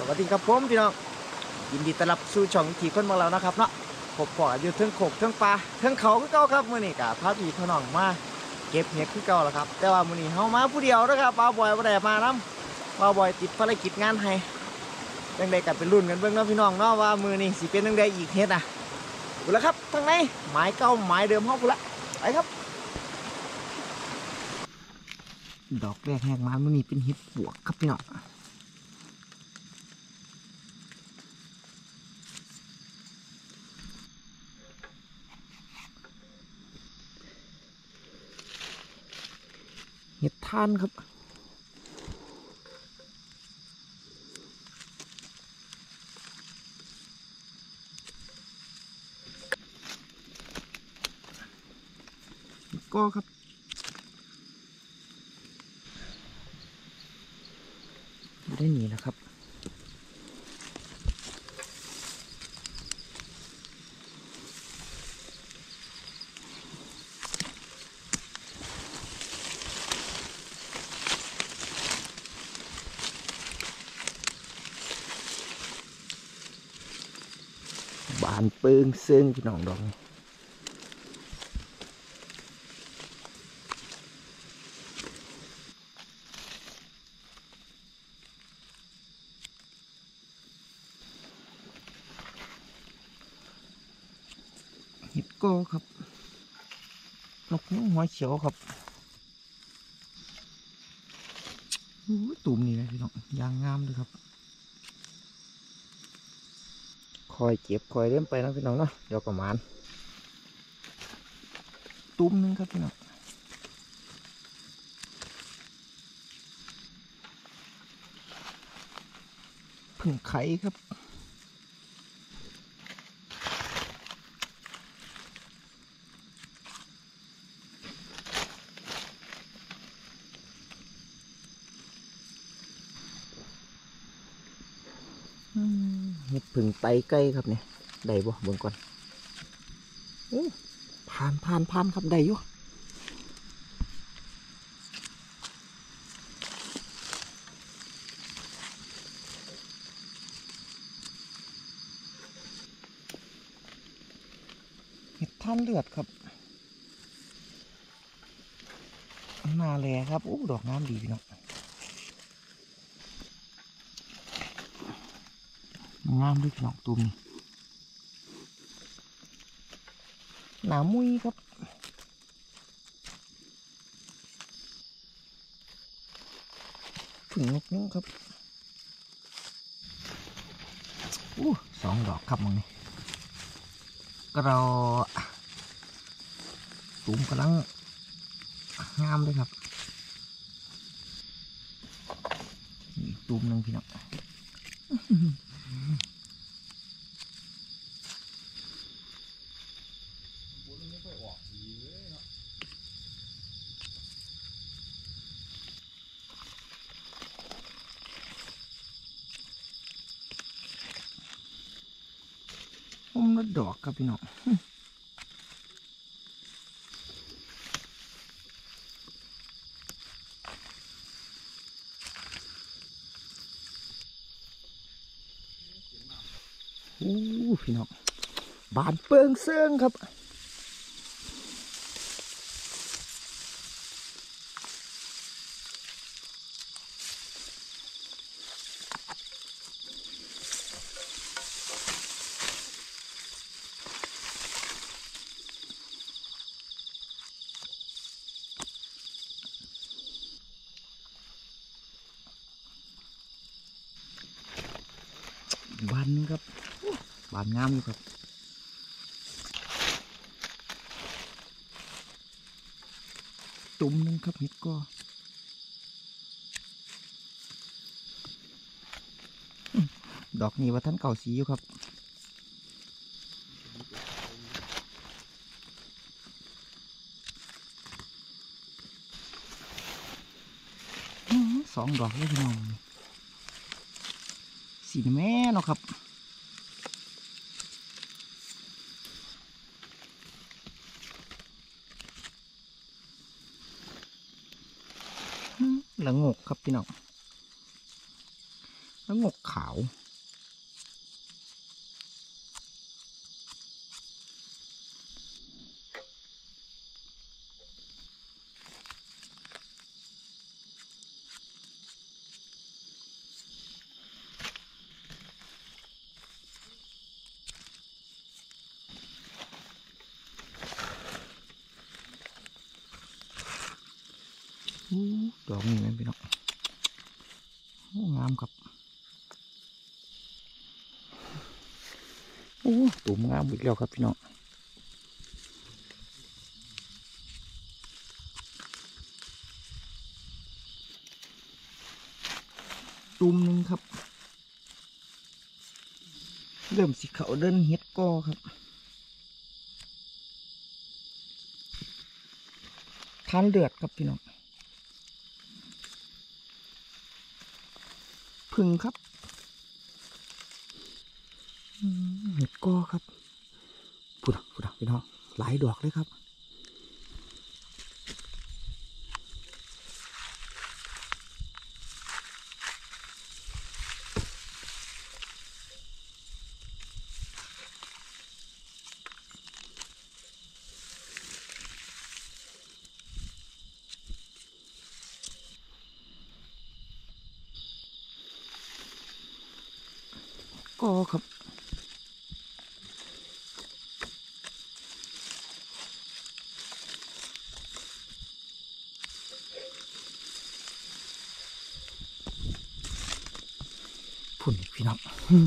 วัสดีครับผมพี่น้องยินดีต้อนรับสู่ช่องวิถีคนมาแล้วนะครับเนาะผมปออยู่เทิงโขกเทิงปลาเทิงเขาคือเก่าครับมื้อนี้กับพาพี่พี่น้องมาเก็บเห็ดคือเก่าแล้วครับแต่ว่ามื้อนี้เฮามาผู้เดียวนะครับบ่าวบอยบ่ได้มานำบ่าวบอยติดภารกิจงานให้จังได๋ก็เป็นรุ่นกันเบิ่งเนาะพี่น้องเนาะว่ามื้อนี้สิเป็นจังได๋อีกเฮ็ดน่ะพุ่นละครับทางในหมายเก่าหมายเดิมเฮาพุ่นละไปครับดอกแรกแหกมามื้อนี้เป็นเห็ดปวกครับพี่น้องเห็ดท่านครับก็ครับได้หนีแล้วครับบานเปิงเซิงพี่น้องดอกเห็ดก็ครับนกน้องหัวเขียวครับตุ่มนี่เลยพี่น้องยางงามเลยครับคอยเก็บคอยเริ่มไปนะพี่น้องเนาะเดี๋ยวประมาณตุ่มนึงครับพี่น้องผึ่งไข่ครับเห็ดผึ่งไตไก่ครับเนี่ยได้บ่เบิ่งก่อนโอ้ผ่านครับได้อยู่เห็ดท่านเลือดครับมาเลยครับโอ้ดอกงามดีพี่น้องงามด้วยพี่น้องตุ่มนี่หนามุ้ยครับผึ่งนกนู้งครับสองดอกครับมึงนี่ก็เราตุ่มกำลังงามเลยครับอีกตุ่มหนึ่งพี่น้องละดอกครับพี่น้องพี่น้องบานเปิงเซิงครับบานนึงครับบานงามอยู่ครับตุ่มนึงครับเห็ดก็ดอกนี้ว่าท่านเก่าสีอยู่ครับสองดอกเลยพี่น้องสีแม่เนาะครับละงกครับพี่น้องแล้วงกขาวดอกนี้ไหมพี่น้องงามครับโอ้ตุ่มงามอีกแล้วครับพี่น้องตุ่มหนึ่งครับเริ่มสีขาวเดินเฮ็ดกอครับทานเลือดครับพี่น้องพึ่งครับเห็ดกอครับพูดพี่น้องหลายดอกเลยครับกอครับพุ่นพี่น้อง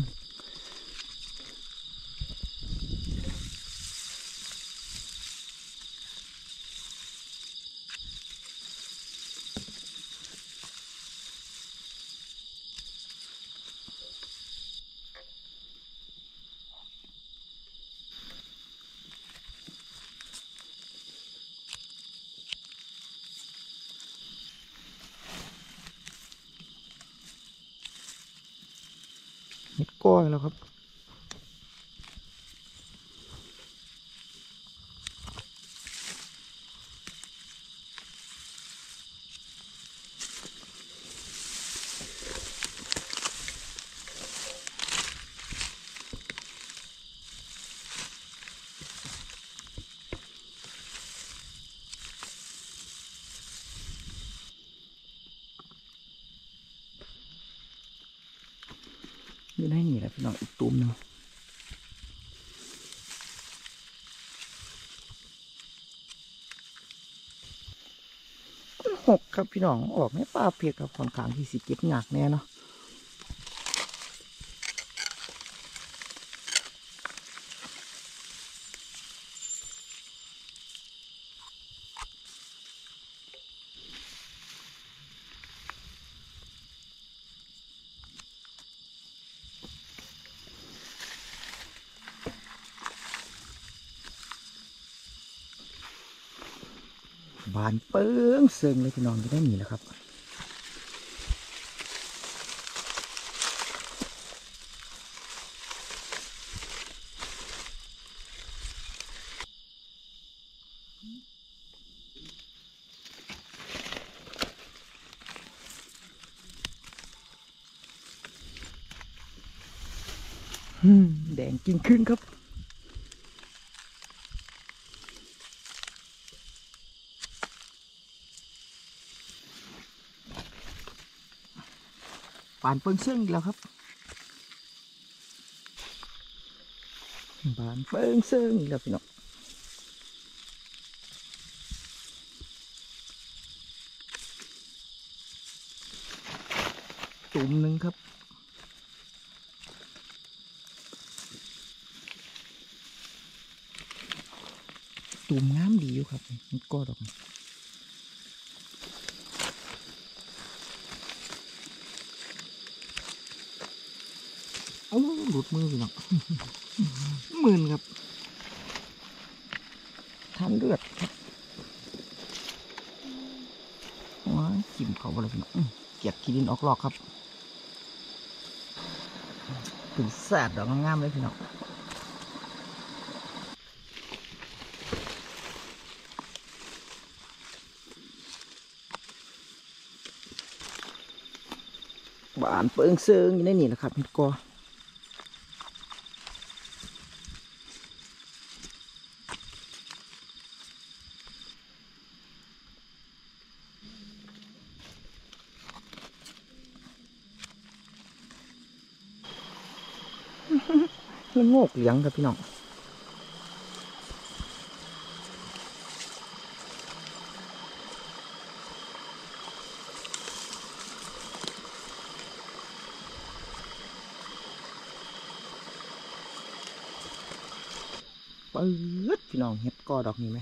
เห็ดกอแล้วครับอยู่ในนี่แหละพี่น้องอีกตุ่มหนึ่งหกครับพี่น้องออกในป่าเปียกกับค่อนข้างที่สิเก็บหนักแน่เนาะบานเปิ้งเซิงเลยพี่น้องจะได้หนีแล้วครับแดงกิ่งขึ้นครับบานเปิ้งเซิงอีกแล้วครับบานเปิ้งเซิงอีกแล้วพี่น้องตุ่มหนึ่งครับตุ่มงามดีอยู่ครับมันก็ดอกเอาหลุดมือพี่น้องหมื่นครับทานเลือดครับว้าจิ้มเขาไปเลยพี่น้องเกียดขี้ดินออกหลอกครับถึงแสบดอกงามๆเลยพี่น้องบานเปิงเซิงอยู่ในนี่นะครับเห็ดกอละโงกเหลืองครับพี่น้องปื๊ดพี่น้องเห็ดกอดอกนี้ไหม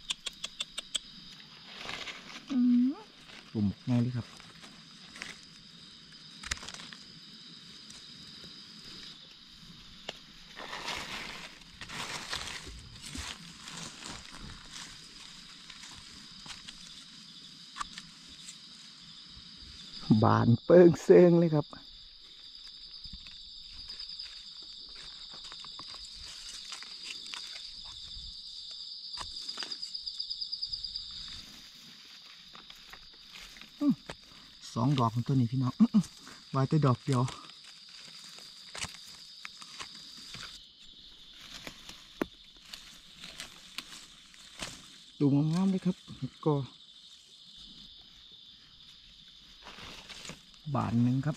ปุ่มง่ายเลยครับบานเปิงเซิงเลยครับ2 ดอกของตัวนี้พี่น้องไว้แต่ดอกเดียวดูงามๆเลยครับเห็ดกอบานหนึ่งครับ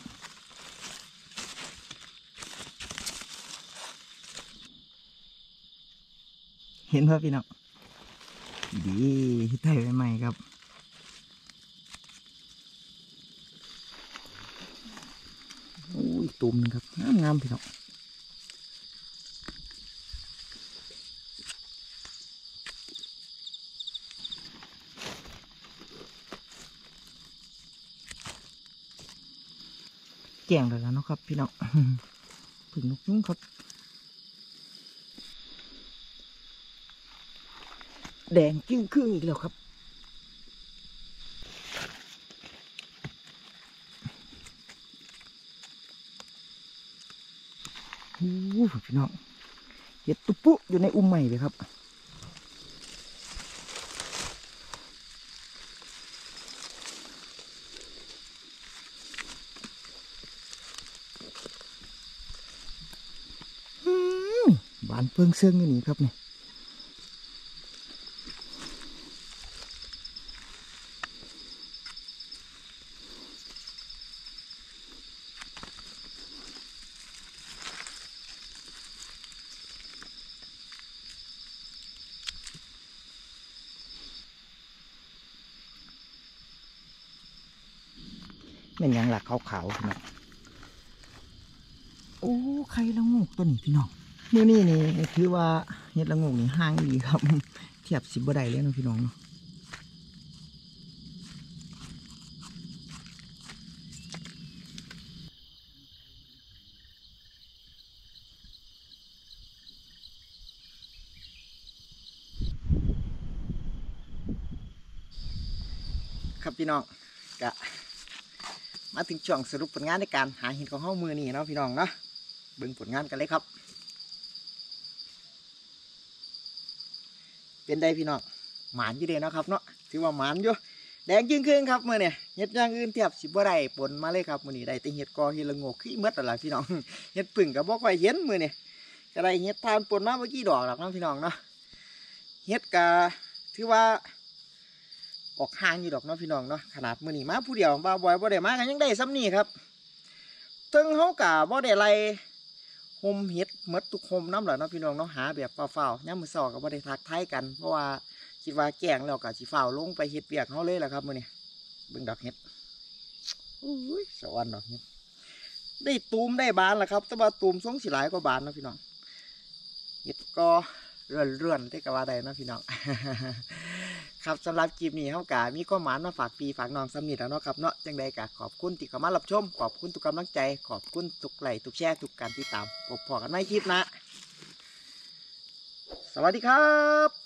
เห็นป่ะพี่น้องดีไทยใหม่ๆครับอุ้ยตุ่มนึงครับงามๆพี่น้องแกงเลยแล้วนะครับพี่น้องผึ่งนกยุงครับแดงจึ้งครึ่งอีกแล้วครับโอ้พี่น้องเห็ดตุ๊ปุ๊อยู่ในอุ้มใหม่เลยครับบานเพิ่งเสื่องอยู่นี่ครับเนี่ยเป็นยังหลักขาวๆพี่น้องโอ้ใครละงูกตัวนี้พี่น้องมื้อนี้นี่ถือว่าเห็ดละงูกนี่ห่างดีครับเทียบ10บ่ได้เลยนะพี่น้องเนาะครับพี่น้องกะมาถึงช่วงสรุปผลงานในการหาเห็ดของเฮามือนี้เนาะพี่น้องเนาะเบิ่งผลงานกันเลยครับเป็นได้พี่น้องหมานอยู่เด้เนาะครับเนาะถือว่าหมานอยู่แดงจึงครึ่งครับมื้อเนี่ยเห็ดอย่างอื่นเทียบสิบ่ได้ปนมาเลยครับมื้อนี้ได้แต่เห็ดกอเห็ดละโงกขี้เมดนั่นล่ะพี่น้องเห็ดผึ่งก็บ่ค่อยเห็นมื้อนี่ก็ได้เห็ดทานปนมาเมื่อกี้ดอกหรอกน้องพี่น้องเนาะเห็ดก็ถือว่าออกห่างอยู่ดอกเนาะพี่น้องเนาะขนาดมื้อนี้มาผู้เดียวบ่าวบอยบ่ได้มากันยังได้ซ้ำนี่ครับถึงเฮากะบ่ได้ไล่โฮมเห็ดเมดทุกโฮมน้ำเหล่าน้องพี่น้องเนาะหาแบบเฝ้าๆย่ามมื้อเช้าก็บ่ได้ทักทายกันเพราะว่าคิดว่าแกงแล้วก็สิฝ้าวลงไปเฮ็ดเวียกเฮาเลยล่ะครับมื้อนี้เบิ่งดอกเห็ดอุ้ยสวรรค์ดอกเห็ดได้ตูมได้บานล่ะครับแต่ว่าตูมทรงสิหลายกว่าบานเนาะพี่น้องเห็ดก็เรื่อนๆได้ก็ว่าได้นะพี่น้อง ครับสำหรับคลิปนี้เฮากะมีข้อหมายมาฝากพี่ฝากน้องสำนิทแล้วเนาะครับเนาะจังใดกะขอบคุณที่เข้ามารับชมขอบคุณทุกกำลังใจขอบคุณทุกไลค์ทุกแชร์ทุกการติดตามพบกันในคลิปนะสวัสดีครับ